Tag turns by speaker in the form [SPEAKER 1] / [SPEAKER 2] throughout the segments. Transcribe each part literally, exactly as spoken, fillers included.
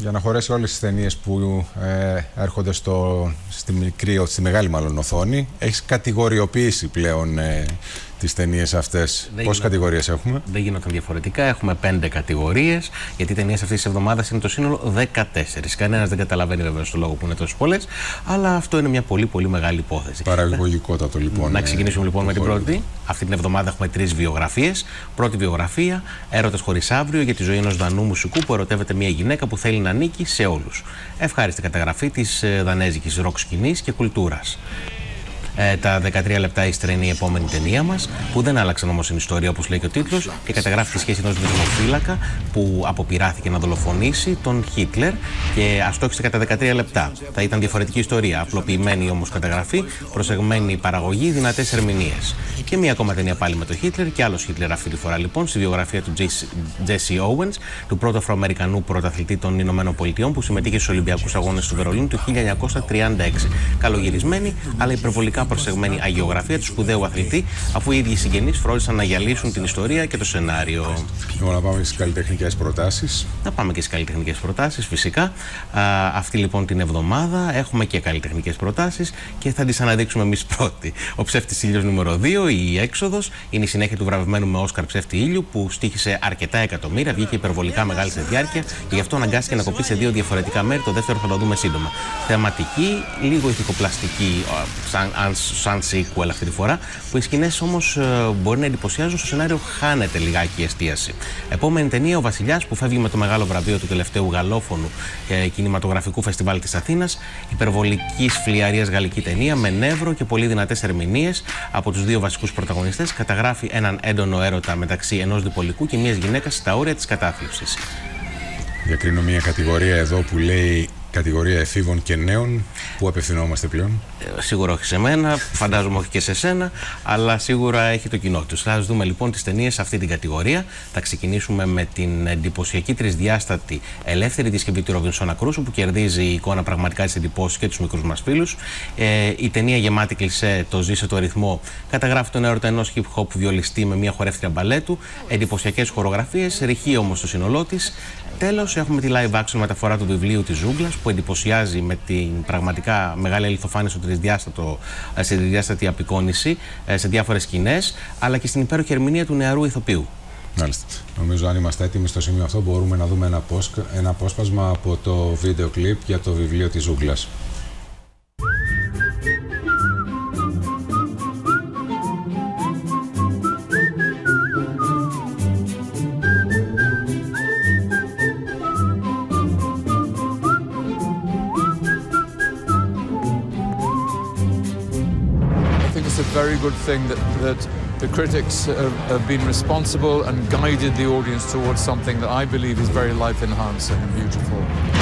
[SPEAKER 1] Για να χωρέσει όλες τις ταινίες που ε, έρχονται στο, στη, μικρή, στη μεγάλη μάλλον οθόνη, έχεις κατηγοριοποιήσει πλέον ε, τις ταινίες αυτές. Πόσες κατηγορίες έχουμε?
[SPEAKER 2] Δεν γίνονταν διαφορετικά. Έχουμε πέντε κατηγορίες, γιατί οι ταινίες αυτής της εβδομάδας είναι το σύνολο δεκατέσσερις. Κανένας δεν καταλαβαίνει βέβαια στο λόγο που είναι τόσες πολλές, αλλά αυτό είναι μια πολύ πολύ μεγάλη υπόθεση.
[SPEAKER 1] Παραγωγικότατο λοιπόν.
[SPEAKER 2] Να ξεκινήσουμε λοιπόν με την πρώτη. Αυτή την εβδομάδα έχουμε τρεις βιογραφίες. Πρώτη βιογραφία, Έρωτας χωρίς αύριο, για τη ζωή ενός Δανού μουσικού που ερωτεύεται μια γυναίκα που θέλει να ανήκει σε όλους. Ευχάριστη καταγραφή της δανέζικης ροκ σκηνής και κουλτούρας. Ε, τα δεκατρία λεπτά ύστερα είναι η επόμενη ταινία μας, που δεν άλλαξαν όμως την ιστορία όπως λέει και ο τίτλος, και καταγράφει τη σχέση ενός δεσμοφύλακα που αποπειράθηκε να δολοφονήσει τον Χίτλερ και αστόχησε κατά δεκατρία λεπτά. Θα ήταν διαφορετική ιστορία, απλοποιημένη όμως καταγραφή, προσεγμένη παραγωγή, δυνατές ερμηνείες. Και μία ακόμα ταινία πάλι με τον Χίτλερ και άλλος Χίτλερ αυτή τη φορά λοιπόν, στη βιογραφία του Τζέσι Όουενς, του πρώτου Αφροαμερικανού πρωταθλητή των Ηνωμένων Πολιτειών που συμμετείχε στους Ολυμπιακούς Αγώνες του Βερολίνου του χίλια εννιακόσια τριάντα έξι. Καλογυρισμένη, αλλά υπερβολικά προσεγμένη αγιογραφία του σπουδαίου αθλητή, αφού οι ίδιοι συγγενείς φρόντισαν να γυαλίσουν την ιστορία και το σενάριο.
[SPEAKER 1] Λοιπόν, να πάμε στις καλλιτεχνικές προτάσεις.
[SPEAKER 2] Να πάμε και στις καλλιτεχνικές προτάσεις, φυσικά. Α, αυτή λοιπόν την εβδομάδα έχουμε και καλλιτεχνικές προτάσεις και θα τις αναδείξουμε εμείς πρώτοι. Ο Ψεύτης Ήλιος νούμερο δύο, η Έξοδος, είναι η συνέχεια του βραβευμένου με Όσκαρ Ψεύτη Ήλιου, που στοίχησε αρκετά εκατομμύρια, βγήκε υπερβολικά μεγάλη σε διάρκεια και γι' αυτό αναγκάστηκε να κοπεί σε δύο διαφορετικά μέρη. Το δεύτερο θα το δούμε σύντομα. Θεματική, λίγο ηθικοπλαστική, σαν, σαν sequel αυτή τη φορά, που οι σκηνές όμως μπορεί να εντυπωσιάζουν, στο σενάριο χάνεται λιγάκι η εστίαση. Επόμενη ταινία, Ο Βασιλιάς, που φεύγει με το μεγάλο βραβείο του τελευταίου γαλλόφωνου και κινηματογραφικού φεστιβάλ της Αθήνας. Υπερβολικής φλιαρίας γαλλική ταινία με νεύρο και πολύ δυνατές ερμηνείες από τους δύο βασικούς πρωταγωνιστές. Καταγράφει έναν έντονο έρωτα μεταξύ ενός διπολικού και μιας γυναίκας στα όρια της κατάθλιψης.
[SPEAKER 1] Διακρίνω μια κατηγορία εδώ που λέει κατηγορία εφήβων και νέων. Πού απευθυνόμαστε πλέον?
[SPEAKER 2] Ε, σίγουρα όχι σε μένα, φαντάζομαι όχι και σε σένα, αλλά σίγουρα έχει το κοινό του. Θα δούμε λοιπόν τις ταινίες σε αυτή την κατηγορία. Θα ξεκινήσουμε με την εντυπωσιακή τρισδιάστατη ελεύθερη διασκευή του Ροβινσόνα Κρούσου, που κερδίζει η εικόνα πραγματικά τις εντυπώσεις και τους μικρούς μας φίλους. Ε, η ταινία γεμάτη κλισέ, Το Ζήσε το ρυθμό, καταγράφει τον έρωτα ενός hip hop βιολιστή με μια χορεύτρια μπαλέτου. Εντυπωσιακές χορογραφίες, ρηχεί όμως το σύνολό της. Τέλος, έχουμε τη live action μεταφορά του βιβλίου της Ζούγκλας, που εντυπωσιάζει με την πραγματικά μεγάλη αληθοφάνεια στο τρισδιάστατο, σε τρισδιάστατη απεικόνηση, σε διάφορες σκηνές, αλλά και στην υπέροχη ερμηνεία του νεαρού ηθοποιού.
[SPEAKER 1] Μάλιστα. Νομίζω, αν είμαστε έτοιμοι στο σημείο αυτό, μπορούμε να δούμε ένα, απόσκα, ένα απόσπασμα από το βίντεο κλιπ για το βιβλίο της Ζούγκλας.
[SPEAKER 3] It's a very good thing that, that the critics have, have been responsible and guided the audience towards something that I believe is very life-enhancing and beautiful.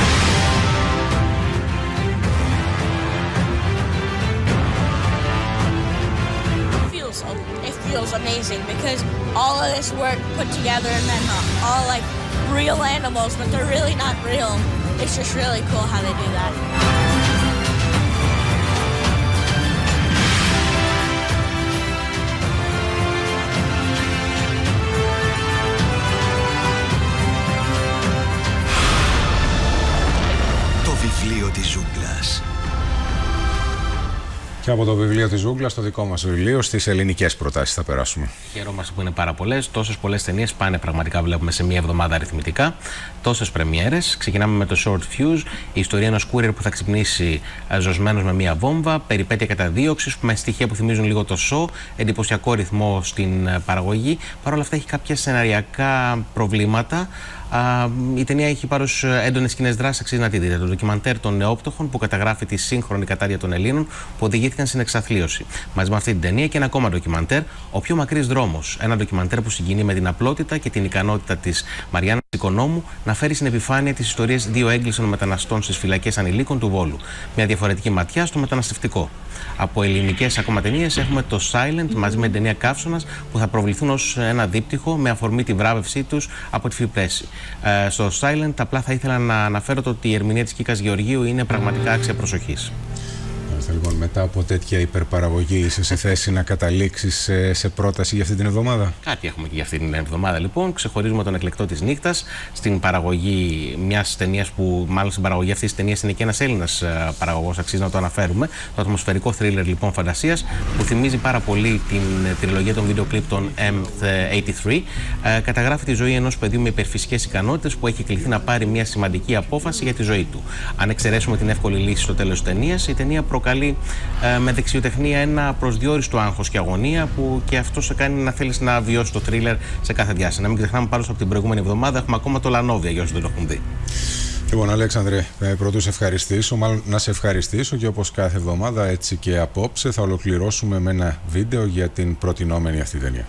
[SPEAKER 4] It feels, it feels amazing because all of this work put together and then all like real animals, but they're really not real. It's just really cool how they do that.
[SPEAKER 5] Βιβλίο της Ζούγκλας.
[SPEAKER 1] Και από το βιβλίο της Ζούγκλας, το δικό μας βιβλίο, στις ελληνικές προτάσεις θα περάσουμε.
[SPEAKER 2] Χαιρόμαστε που είναι πάρα πολλές. Τόσες πολλές ταινίες πάνε πραγματικά, βλέπουμε σε μία εβδομάδα αριθμητικά. Τόσες πρεμιέρες. Ξεκινάμε με το Short Fuse, η ιστορία ενός courier που θα ξυπνήσει ζωσμένος με μία βόμβα. Περιπέτεια καταδίωξης με στοιχεία που θυμίζουν λίγο το show. Εντυπωσιακό ρυθμό στην παραγωγή. Παρ' όλα αυτά έχει κάποια σεναριακά προβλήματα. Α, η ταινία έχει πάρους έντονες σκηνές δράσης, αξίζει να τη δείτε. Το ντοκιμαντέρ των νεόπτωχων που καταγράφει τη σύγχρονη κατάδια των Ελλήνων που οδηγήθηκαν στην εξαθλίωση. Μαζί με αυτή την ταινία και ένα ακόμα ντοκιμαντέρ, Ο Πιο Μακρύς Δρόμος. Ένα ντοκιμαντέρ που συγκινεί με την απλότητα και την ικανότητα της Μαριάννας Οικονόμου να φέρει στην επιφάνεια τις ιστορίες δύο έγκλεισων μεταναστών στις φυλακές ανηλίκων του Βόλου. Μια διαφορετική ματιά στο μεταναστευτικό. Από ελληνικές ακόμα ταινίες έχουμε το Silent μαζί με την ταινία Καύσωνας που θα προβληθούν ως ένα δίπτυχο με αφορμή τη βράβευσή τους από τη Free Press. Ε, στο Silent απλά θα ήθελα να αναφέρω το ότι η ερμηνεία της Κίκας Γεωργίου είναι πραγματικά άξια προσοχής.
[SPEAKER 1] Λοιπόν, μετά από τέτοια υπερπαραγωγή, είσαι σε θέση να καταλήξεις σε, σε πρόταση για αυτή την εβδομάδα?
[SPEAKER 2] Κάτι έχουμε και για αυτή την εβδομάδα, λοιπόν. Ξεχωρίζουμε τον Εκλεκτό της Νύχτας στην παραγωγή μιας ταινίας που, μάλλον στην παραγωγή αυτής της ταινίας είναι και ένας Έλληνας παραγωγός, αξίζει να το αναφέρουμε. Το ατμοσφαιρικό θρίλερ, λοιπόν, φαντασίας, που θυμίζει πάρα πολύ την τριλογία των βίντεο κλιπ των εμ ογδόντα τρία. Ε, καταγράφει τη ζωή ενός παιδιού με υπερφυσικές ικανότητες που έχει κληθεί να πάρει μια σημαντική απόφαση για τη ζωή του. Αν εξαιρέσουμε την εύκολη λύση στο τέλος της ταινίας, η ταινία προκαλεί ε, με δεξιοτεχνία ένα προσδιορίστο άγχος και αγωνία που και αυτό σε κάνει να θέλεις να βιώσεις το θρίλερ σε κάθε διάσταση. Να μην ξεχνάμε πάντως από την προηγούμενη εβδομάδα έχουμε ακόμα το Λανόβια για όσους δεν το έχουν δει.
[SPEAKER 1] Λοιπόν, Αλέξανδρε, πρωτού σε ευχαριστήσω, μάλλον να σε ευχαριστήσω και όπως κάθε εβδομάδα, έτσι και απόψε, θα ολοκληρώσουμε με ένα βίντεο για την προτινόμενη αυτή ταινία.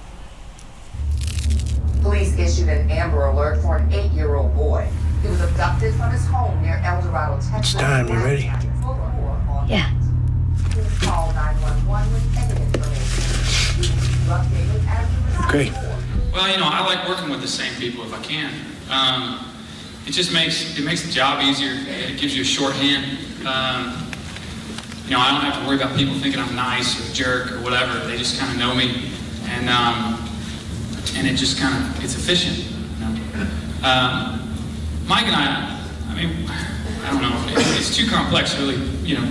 [SPEAKER 6] Police issued an Amber Alert for an eight-year-old boy. He was abducted from his home near El Dorado, Texas.
[SPEAKER 7] It's time. You ready?
[SPEAKER 6] Yeah. Please call nine one one with any information. You will be updated as a result.
[SPEAKER 7] Okay.
[SPEAKER 8] Well, you know, I like working with the same people if I can. Um, it just makes it makes the job easier. It gives you a shorthand. Um, you know, I don't have to worry about people thinking I'm nice or a jerk or whatever. They just kind of know me, and um, and it just kind of it's efficient. You know? um, Mike and I, I mean, I don't know. It, it's too complex, really. You know.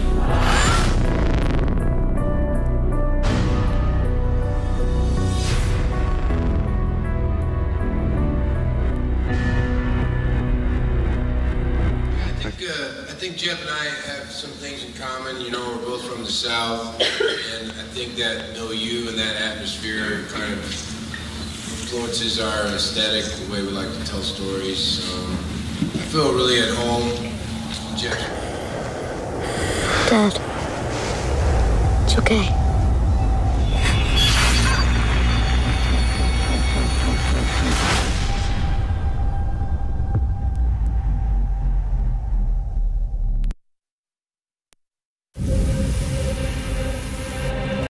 [SPEAKER 9] I think Jeff and I have some things in common. You know, we're both from the South, and I think that know you and that atmosphere kind of influences our aesthetic, the way we like to tell stories. So I feel really at home. Jeff.
[SPEAKER 10] Dad, it's okay.